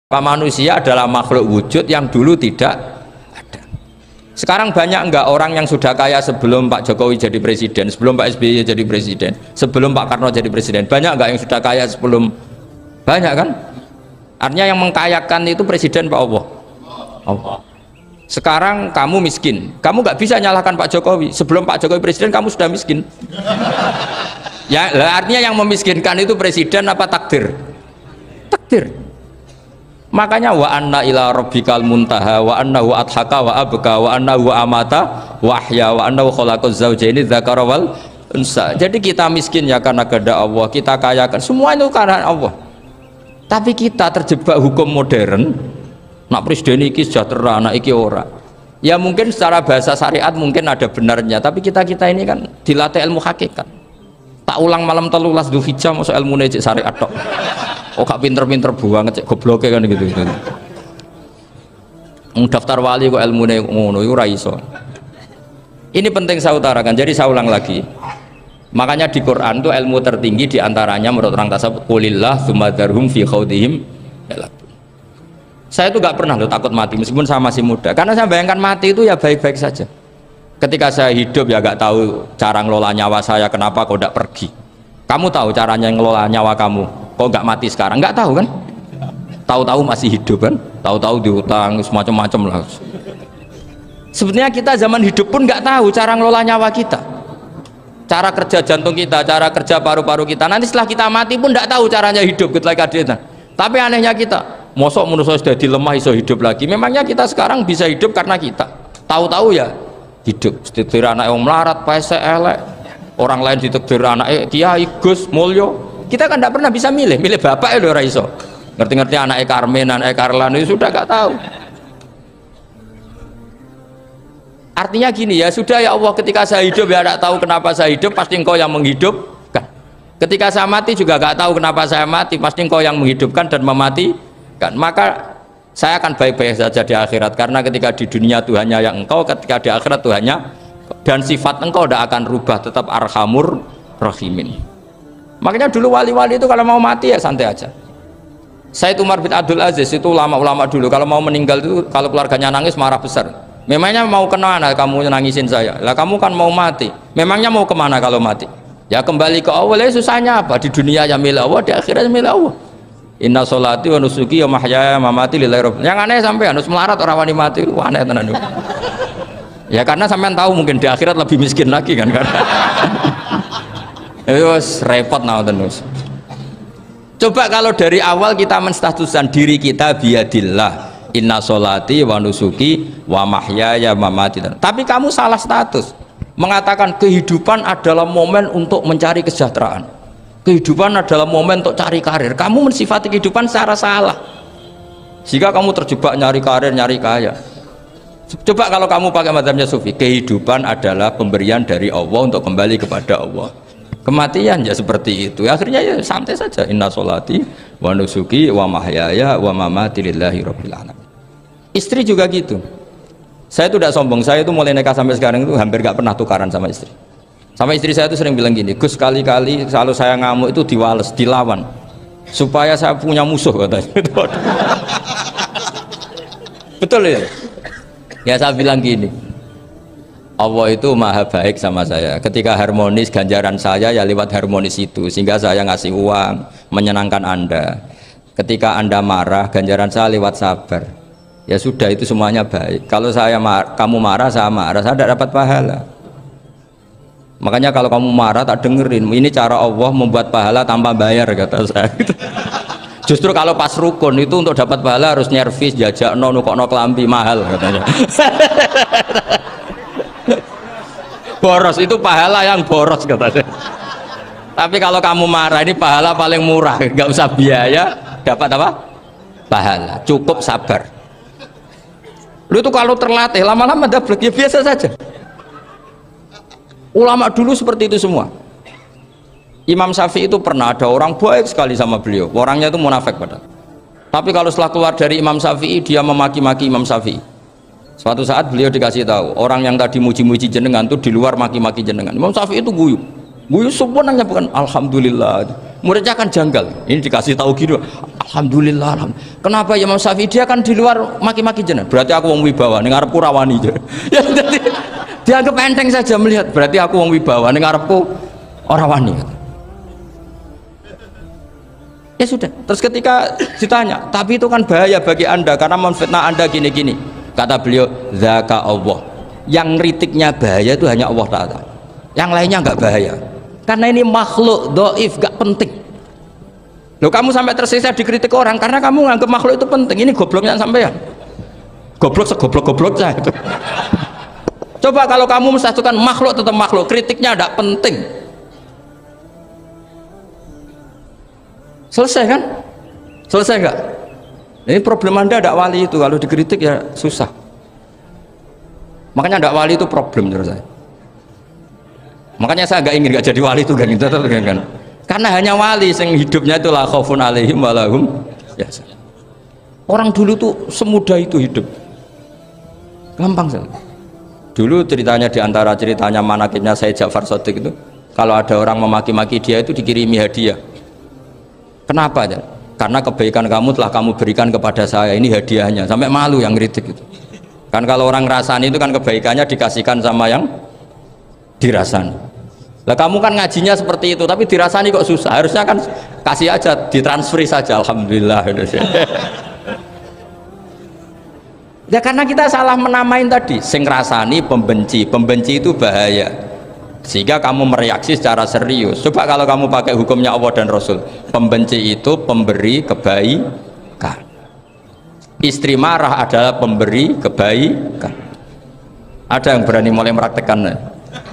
Manusia adalah makhluk wujud yang dulu tidak ada. Sekarang banyak enggak orang yang sudah kaya sebelum Pak Jokowi jadi presiden, sebelum Pak SBY jadi presiden, sebelum Pak Karno jadi presiden? Banyak enggak yang sudah kaya sebelum? Banyak kan? Artinya yang mengkayakan itu presiden Pak Allah. Allah. Sekarang kamu miskin, kamu nggak bisa nyalahkan Pak Jokowi. Sebelum Pak Jokowi presiden kamu sudah miskin. Ya, artinya yang memiskinkan itu presiden apa takdir? Takdir. Makanya wa anna ila rabbikal muntaha wa annahu adhaka wa abka wa annahu amata wa ahya wa annahu khalaqaz zawjaini dzakara wal unsa. Jadi kita miskin ya karena kehendak Allah, kita kaya kan semua itu karena Allah. Tapi kita terjebak hukum modern. Nak presiden iki sejahtera, nak iki ora. Ya mungkin secara bahasa syariat mungkin ada benarnya, tapi kita ini kan dilatih ilmu hakikat. Tak ulang malam 13 Dzulhijjah masuk ilmu cek syariat tok. Oh gak pinter-pinter banget cek gobloke kan gitu. Daftar wali kok ilmune ngono iku ora iso. Ini penting saya utarakan. Jadi saya ulang lagi. Makanya di Quran itu ilmu tertinggi diantaranya menurut orang tasawuf qulillah tsumma dzarhum fi khaudihim. Saya itu gak pernah loh takut mati meskipun saya masih muda. Karena saya bayangkan mati itu ya baik-baik saja. Ketika saya hidup ya gak tahu cara ngelola nyawa saya, kenapa kok gak pergi. Kamu tahu caranya ngelola nyawa kamu, kok gak mati sekarang? Gak tahu kan? Tahu-tahu masih hidup kan? Tahu-tahu diutang semacam-macam lah. Sebenarnya kita zaman hidup pun gak tahu cara ngelola nyawa kita, cara kerja jantung kita, cara kerja paru-paru kita. Nanti setelah kita mati pun gak tahu caranya hidup ketika kita. Tapi anehnya kita, mosok manusia sudah dilemah iso hidup lagi. Memangnya kita sekarang bisa hidup karena kita tahu-tahu ya hidup. Ditakdir anak yang melarat, paese elek, orang lain ditakdir anak Kiai Gus Mulyo. Kita kan tidak pernah bisa milih bapak ya ora iso. Ngerti-ngerti anak Karmen, anak Karlan itu sudah gak tahu. Artinya gini ya, sudah ya Allah, ketika saya hidup ya tidak tahu kenapa saya hidup, pasti engkau yang menghidupkan. Ketika saya mati juga gak tahu kenapa saya mati, pasti engkau yang menghidupkan dan mematikan. Maka saya akan baik-baik saja di akhirat, karena ketika di dunia Tuhannya yang engkau, ketika di akhirat Tuhannya, dan sifat engkau tidak akan rubah, tetap arhamur rahimin. Makanya dulu wali-wali itu kalau mau mati ya santai aja. Sayyid Umar bin Abdul Aziz itu ulama-ulama dulu kalau mau meninggal itu, kalau keluarganya nangis marah besar. Memangnya mau kemana kamu nangisin saya? Lah kamu kan mau mati. Memangnya mau kemana kalau mati? Ya kembali ke Allah. Ya susahnya apa? Di dunia ya milik Allah, di akhirat milik Allah. Inna sholati wa nusuki wa mahyaya wa mamati lillahi rabbil. Yang aneh sampai harus melarat orang wani mati, aneh tenan. Ya karena sampean tahu mungkin di akhirat lebih miskin lagi kan karena. Terus repot nah terus. Coba kalau dari awal kita menstatuskan diri kita biadillah. Inna sholati wa nusuki wa mahyaya wa mamati. Tapi kamu salah status. Mengatakan kehidupan adalah momen untuk mencari kesejahteraan. Kehidupan adalah momen untuk cari karir. Kamu mensifati kehidupan secara salah. Jika kamu terjebak nyari karir, nyari kaya. Coba kalau kamu pakai mazhabnya Sufi, kehidupan adalah pemberian dari Allah untuk kembali kepada Allah. Kematian ya seperti itu. Akhirnya ya santai saja. Inna sholati wa nusuki wa mahyaya wa mamati lillahi rabbil alamin. Istri juga gitu. Saya itu tidak sombong. Saya itu mulai nikah sampai sekarang itu hampir gak pernah tukaran sama istri. Sama istri saya itu sering bilang gini, Gus kali-kali kalau saya ngamuk itu diwales, dilawan supaya saya punya musuh katanya. Betul ya? Ya saya bilang gini, Allah itu maha baik sama saya. Ketika harmonis, ganjaran saya ya lewat harmonis itu, sehingga saya ngasih uang menyenangkan Anda. Ketika Anda marah, ganjaran saya lewat sabar. Ya sudah, itu semuanya baik. Kalau kamu marah, saya tidak dapat pahala. Makanya kalau kamu marah tak dengerin, ini cara Allah membuat pahala tanpa bayar kata saya. Justru kalau pas rukun itu untuk dapat pahala harus nyervis, jajak nukokno kelambi mahal katanya. Boros itu pahala yang boros katanya. Tapi kalau kamu marah ini pahala paling murah, nggak usah biaya, dapat apa? Pahala, cukup sabar. Lu itu kalau terlatih lama-lama dapat ya biasa saja. Ulama dulu seperti itu semua. Imam Syafi'i itu pernah ada orang baik sekali sama beliau, orangnya itu munafik padahal. Tapi kalau setelah keluar dari Imam Syafi'i dia memaki-maki Imam Syafi'i. Suatu saat beliau dikasih tahu orang yang tadi muji-muji jenengan itu di luar maki-maki jenengan. Imam Syafi'i itu guyu sebenarnya bukan alhamdulillah. Muridnya kan janggal. Ini dikasih tahu gitu, Alhamdulillah, alhamdulillah. Kenapa ya Imam Syafi'i? Dia kan di luar maki-maki jenengan. Berarti aku wong wibawa, ning ngarepku rawani. Ya jadi dianggap enteng saja melihat. Berarti aku wong wibawa, ning ngarepku ora wani. Ya sudah. Terus ketika ditanya, tapi itu kan bahaya bagi Anda karena memfitnah Anda gini-gini. Kata beliau, zaka Allah. Yang kritiknya bahaya itu hanya Allah Ta'ala. Yang lainnya enggak bahaya. Karena ini makhluk dhaif, enggak penting. Loh, kamu sampai tersisa dikritik orang karena kamu nganggap makhluk itu penting. Ini gobloknya sampean. Goblok segoblok-goblok saya itu. Coba kalau kamu mensatukan makhluk tetap makhluk, kritiknya tidak penting. Selesai kan? Selesai enggak? Ini problem Anda tidak wali itu, kalau dikritik ya susah. Makanya tidak wali itu problem menurut saya. Makanya saya nggak jadi wali itu kan. Karena hanya wali yang hidupnya itu la khaufun alaihim walahum ya. Orang dulu tuh semudah itu hidup. Gampang sekali. Dulu ceritanya diantara ceritanya manakibnya Sayyid Ja'far Shadiq itu, kalau ada orang memaki-maki dia itu dikirimi hadiah. Kenapa ya? Karena kebaikan kamu telah kamu berikan kepada saya, ini hadiahnya. Sampai malu yang kritik itu. Kan kalau orang rasani itu kan kebaikannya dikasihkan sama yang dirasani. Lah kamu kan ngajinya seperti itu, tapi dirasani kok susah. Harusnya kan kasih aja, ditransferi saja. Alhamdulillah. Ya karena kita salah menamain tadi. Sing rasani pembenci, pembenci itu bahaya. Sehingga kamu mereaksi secara serius. Coba kalau kamu pakai hukumnya Allah dan Rasul. Pembenci itu pemberi kebaikan. Istri marah adalah pemberi kebaikan. Ada yang berani mulai mempraktekannya?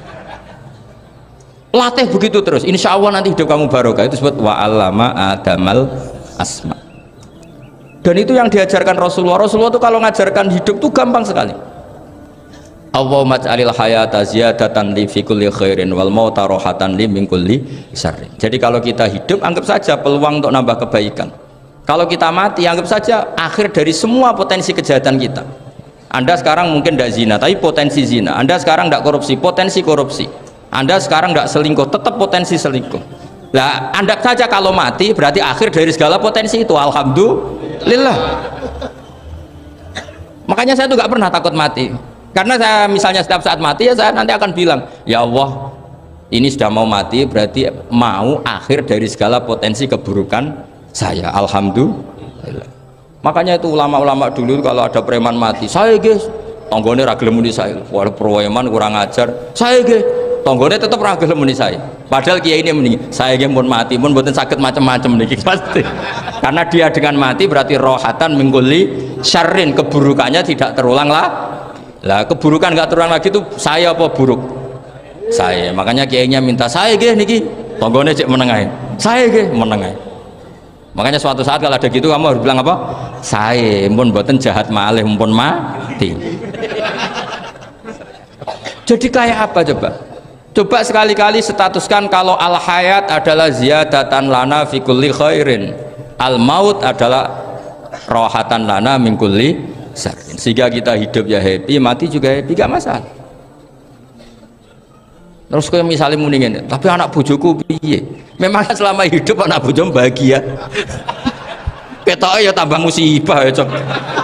Latih begitu terus, insya Allah nanti hidup kamu barokah. Itu disebut wa'allama adamal asma. Dan itu yang diajarkan Rasulullah. Rasulullah itu kalau ngajarkan hidup itu gampang sekali. Allahumma ja'alil hayata ziyadatan li fi kulli khairin wal mauta rohatan li min kulli syarrin. Jadi kalau kita hidup anggap saja peluang untuk nambah kebaikan. Kalau kita mati anggap saja akhir dari semua potensi kejahatan kita. Anda sekarang mungkin tidak zina, tapi potensi zina. Anda sekarang tidak korupsi, potensi korupsi. Anda sekarang tidak selingkuh, tetap potensi selingkuh. Lah, Anda saja kalau mati berarti akhir dari segala potensi itu. Alhamdulillah. Makanya saya tuh nggak pernah takut mati. Karena saya misalnya setiap saat mati ya saya nanti akan bilang, ya Allah, ini sudah mau mati berarti mau akhir dari segala potensi keburukan saya. Alhamdulillah. Makanya itu ulama-ulama dulu kalau ada preman mati, saya guys, tonggone ragil muni saya. Walau preman kurang ajar, saya guys. Tonggone tetap ragil muni saya. Padahal kiai ini muni, saya yang pun mati pun buatan sakit macam-macam nih pasti. Karena dia dengan mati berarti rohatan mengguli syarrin, keburukannya tidak terulang lah. Lah keburukan nggak terulang lagi itu saya apa buruk? Saya. Makanya kiainya minta saya gih niki. Tonggone cek menengai. Saya gih menengai. Makanya suatu saat kalau ada gitu kamu harus bilang apa? Saya pun buatan jahat malih pun mati. Jadi kayak apa coba? Coba sekali-kali statuskan kalau al-hayat adalah ziyadatan lana fi kulli khairin, al-maut adalah rohatan lana min kulli syarrin. Sehingga kita hidup ya happy, mati juga happy, gak masalah. Terus kayak misalnya mendingin, tapi anak bojoku piye? Memang selama hidup anak bojomu bahagia. Ketoknya ya tambah musibah ya cok.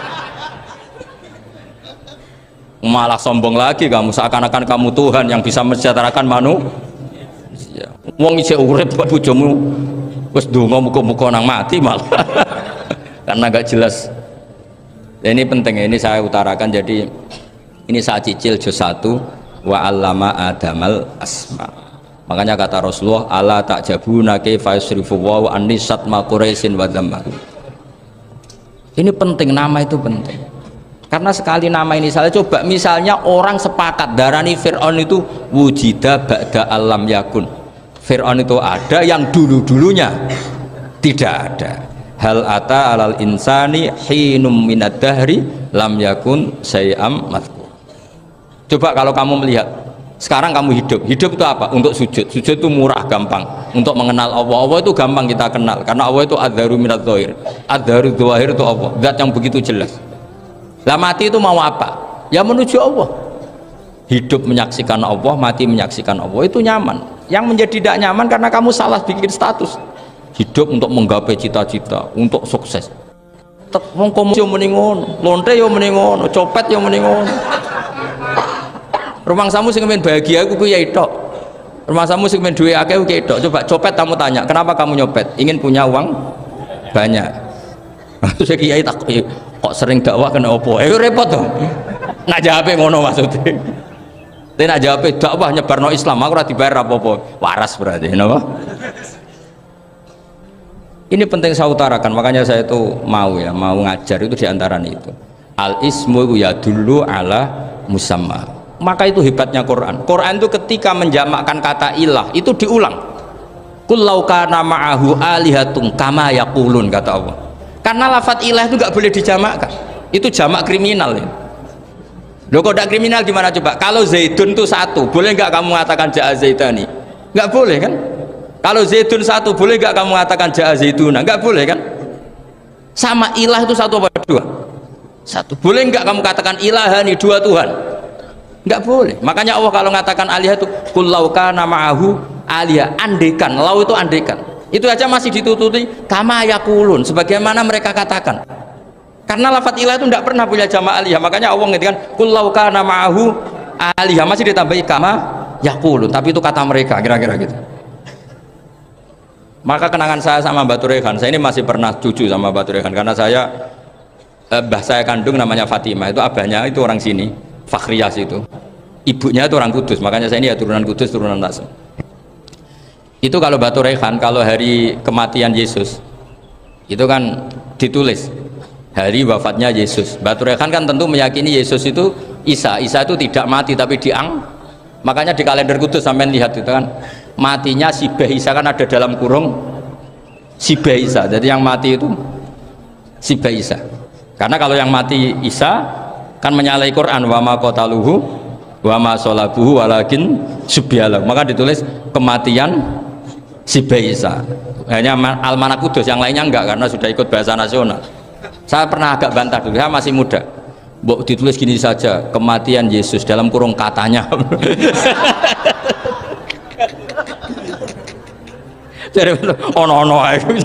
Malah sombong lagi kamu, seakan-akan kamu Tuhan yang bisa mensejahterakan manusia. Wong isih urip bojomu wis ndonga muga-muga nang mati malah. Karena gak jelas. Ini penting, ini saya utarakan. Jadi ini saya cicil juz 1 wa 'allama adamal asma. Makanya kata Rasulullah, ala ta'jabuna kaifa yusrifu wa annisat ma quraisin wa dhamma. Ini penting, nama itu penting. Karena sekali nama ini salah, coba misalnya orang sepakat darani Fir'aun itu wujida ba'da alam yakun. Fir'aun itu ada yang dulu-dulunya tidak ada. Hal ata alal insani hinum minad dahri lam yakun sayam madhkur. Coba kalau kamu melihat sekarang kamu hidup itu apa? Untuk sujud. Sujud itu murah, gampang. Untuk mengenal Allah. Allah itu gampang kita kenal karena Allah itu adzaru minadz dzahir. Adzaru dzahir itu Allah, zat yang begitu jelas. Lah mati itu mau apa? Ya menuju Allah. Hidup menyaksikan Allah, mati menyaksikan Allah, itu nyaman. Yang menjadi tidak nyaman karena kamu salah bikin status. hidup untuk menggapai cita-cita, untuk sukses. Wong komunis yo muni ngono, lonte yo muni ngono, copet yo muni ngono. Rumangsamu sing men bahagia iku kiai tok. Rumangsamu sing men duwe akeh kiai tok. Coba copet kamu tanya, kenapa kamu nyopet? Ingin punya uang banyak. Terus kiai tak kok sering dakwah kena opo? Repot to. Nak jawabe ngono maksudnya. Tapi nak jawabe dakwah nyebarno Islam, aku ora dibayar apa-apa. Waras berarti, napa? Ini penting saya utarakan, makanya saya itu mau ngajar itu diantara itu. Al ismu ya dulu ala musamma. Maka itu hebatnya Quran. Quran itu ketika menjamakkan kata ilah itu diulang. Qul law kana ma'ahu alihatun kama yaqulun, kata Allah. Karena lafadz ilah itu nggak boleh dijamakkan. Itu jamak kriminal ya. Loh kok tidak kriminal gimana coba? Kalau Zaidun itu satu, boleh nggak kamu mengatakan ja'a Zaidani? Nggak boleh kan? Kalau Zaidun satu, boleh nggak kamu mengatakan ja'a Zaiduna? Nggak boleh kan? Sama ilah itu satu apa dua? Satu. Boleh nggak kamu katakan ilahani, dua Tuhan? Nggak boleh. Makanya Allah kalau mengatakan alihah itu qul law kana ma'ahu alihah, andekan. Lau itu andekan. Itu aja masih ditututi kama yaqulun, sebagaimana mereka katakan. Karena lafadz ilah itu tidak pernah punya jama' alihah. Makanya Allah ngertikan qul law kana ma'ahu alihah, masih ditambahi kama yaqulun, tapi itu kata mereka, kira-kira gitu. Maka kenangan saya sama Mbak Turehan, saya ini masih pernah cucu sama Mbak Turehan karena saya mbah saya kandung namanya Fatimah, itu abahnya itu orang sini, Fakhriyas itu. Ibunya itu orang Kudus, makanya saya ini ya turunan Kudus, turunan Tasem. Itu kalau Mbak Turehan, kalau hari kematian Yesus itu kan ditulis hari wafatnya Yesus. Mbak Turehan kan tentu meyakini Yesus itu Isa itu tidak mati tapi makanya di kalender Kudus sampai lihat itu kan matinya Sibeh Isa, kan ada dalam kurung Sibeh Isa, jadi yang mati itu Sibeh Isa. Karena kalau yang mati Isa kan menyalahi Quran, wa ma qataluhu wa ma salabuhu walakin subbihalah, maka ditulis kematian Sibeh Isa. Hanya Almanak Kudus, yang lainnya enggak karena sudah ikut bahasa nasional. Saya pernah agak bantah dulu, saya masih muda. Mbok ditulis gini saja, kematian Yesus dalam kurung katanya. Jadi ono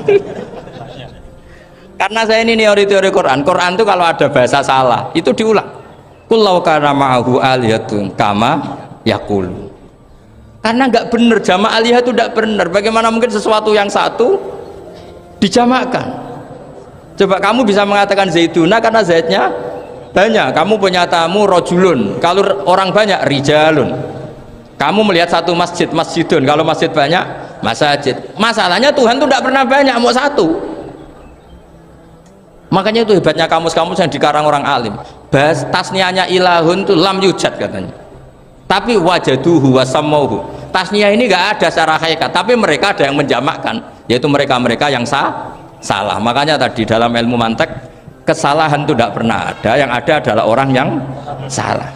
karena saya ini teori Quran itu kalau ada bahasa salah itu diulang. Qul law kana ma'ahu alihatun kama yaqul. Karena nggak benar, jama' alihah itu tidak benar. Bagaimana mungkin sesuatu yang satu dijamakkan? Coba kamu bisa mengatakan Zaiduna karena Zaidnya banyak. Kamu punya tamu rojulun, kalau orang banyak rijalun. Kamu melihat satu masjid, masjidun. Kalau masjid banyak, masajid. Masalahnya Tuhan itu tidak pernah banyak, mau satu. Makanya itu hebatnya kamus-kamus yang dikarang orang alim. Bahas tasniahnya ilahun itu lam yujad katanya. Tapi wajaduhu wasamauhu. Tasniah ini nggak ada secara hakikat, tapi mereka ada yang menjamakkan, yaitu mereka-mereka yang salah. Makanya tadi dalam ilmu mantek kesalahan itu tidak pernah ada, yang ada adalah orang yang salah.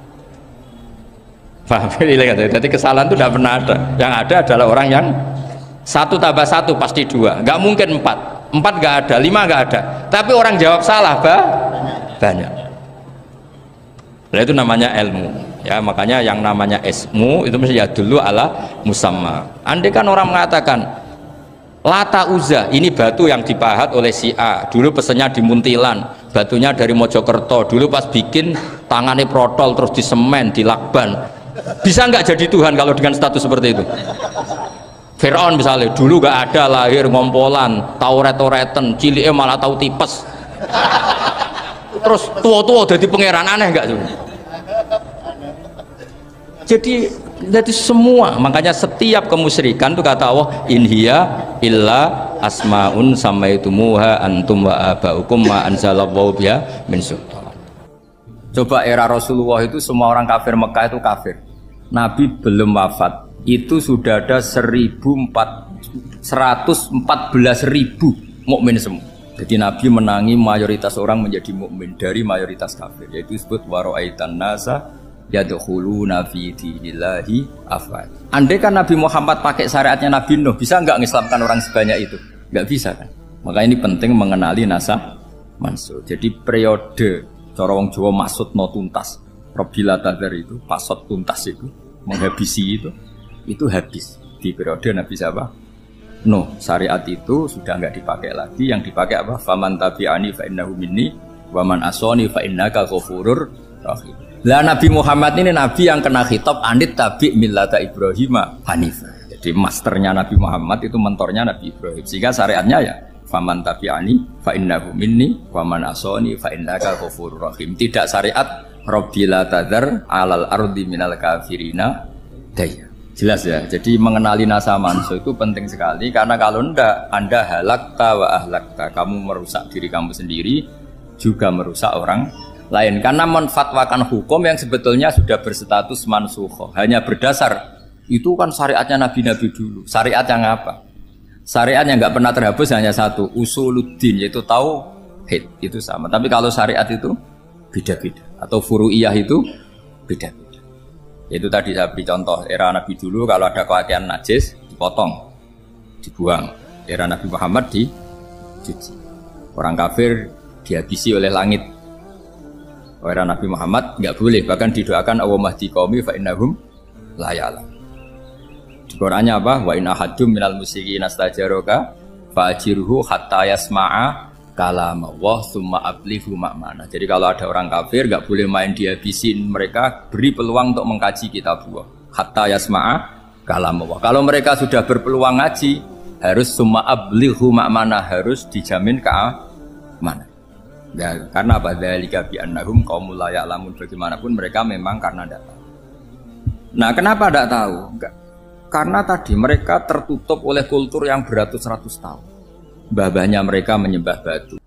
Paham? Jadi kesalahan itu tidak pernah ada, yang ada adalah orang yang satu tambah satu pasti dua, nggak mungkin empat nggak ada, lima nggak ada, tapi orang jawab salah banyak. Nah, itu namanya ilmu ya. Makanya yang namanya ismu itu mesti ya dulu ala musamma. Andai kan orang mengatakan Lata Uzza ini batu yang dipahat oleh si A, dulu pesennya di Muntilan, batunya dari Mojokerto, dulu pas bikin tangannya protol terus disemen, dilakban. Bisa nggak jadi Tuhan kalau dengan status seperti itu? Fir'aun misalnya dulu nggak ada, lahir ngompolan, tahu retoreten, ciliknya malah tahu tipes, terus tua-tua jadi pangeran, aneh nggak tuh? Jadi semua, makanya setiap kemusyrikan itu kata Allah inhiya illa asmaun samaitumuha antum wa abaukum ma anzalallahu biha min sultan. Coba era Rasulullah itu semua orang kafir Mekah itu kafir. Nabi belum wafat itu sudah ada 114.000 mukmin semua. Jadi Nabi menangi mayoritas orang menjadi mukmin dari mayoritas kafir, yaitu disebut wara'aitan nasa yadkhuluna fi dinillahi afwaj. Andai kan Nabi Muhammad pakai syariatnya Nabi Nuh, bisa nggak mengislamkan orang sebanyak itu? Nggak bisa kan? Maka ini penting mengenali nasah mansur. Jadi periode cara wong Jawa maksud no tuntas, Robila Tadar itu pasot tuntas itu menghabisi itu habis di periode Nabi siapa? No, syariat itu sudah nggak dipakai lagi. Yang dipakai apa? Faman tabi'ani fa innahu minni wa man asani fa innaka ghafurur rahim. Lah Nabi Muhammad ini nabi yang kena khitab anit tabi' millata Ibrahim hanifah. Jadi masternya Nabi Muhammad itu mentornya Nabi Ibrahim. Sehingga syariatnya ya faman tabi'ani fa innahu minni wa man asani fa innaka ghafurur rahim. Tidak syariat Rabbila tadzar alal ardi minal kafirina daya. Jelas ya, jadi mengenali nasa manso itu penting sekali. Karena kalau ndak, Anda halakta wa ahlakta, kamu merusak diri kamu sendiri, juga merusak orang lain. Karena menfatwakan hukum yang sebetulnya sudah berstatus mansukh, hanya berdasar, itu kan syariatnya nabi-nabi dulu. Syariat yang apa? Syariat yang nggak pernah terhapus hanya satu, usuluddin, yaitu tauhid, itu sama. Tapi kalau syariat itu beda-beda, atau furu'iyah itu beda-beda. Itu tadi saya beri contoh, era Nabi dulu kalau ada pakaian najis dipotong, dibuang. Era Nabi Muhammad dicuci. Orang kafir dihabisi oleh langit. Era Nabi Muhammad nggak boleh, bahkan didoakan Allahumma hdi qaumi fa innahum la ya'lamun. Di Qur'annya apa? Wa in ahadum minal musyrikin astajaraka fa'jirhu hatta yasma'a kalam Allah summa ablihu ma'mana. Jadi kalau ada orang kafir nggak boleh main dihabisin, mereka beri peluang untuk mengkaji kitab Allah hatta yasma'a kalam Allah. Kalau mereka sudah berpeluang ngaji, harus summa ablihu ma'mana, harus dijamin keamanan. Ya, karena apa? Dzalika bi annahum qaumul la ya'lamun. Bagaimanapun mereka memang karena tidak tahu. Nah, kenapa tidak tahu? Enggak. Karena tadi mereka tertutup oleh kultur yang beratus-ratus tahun. Mbah-mbahnya mereka menyembah batu.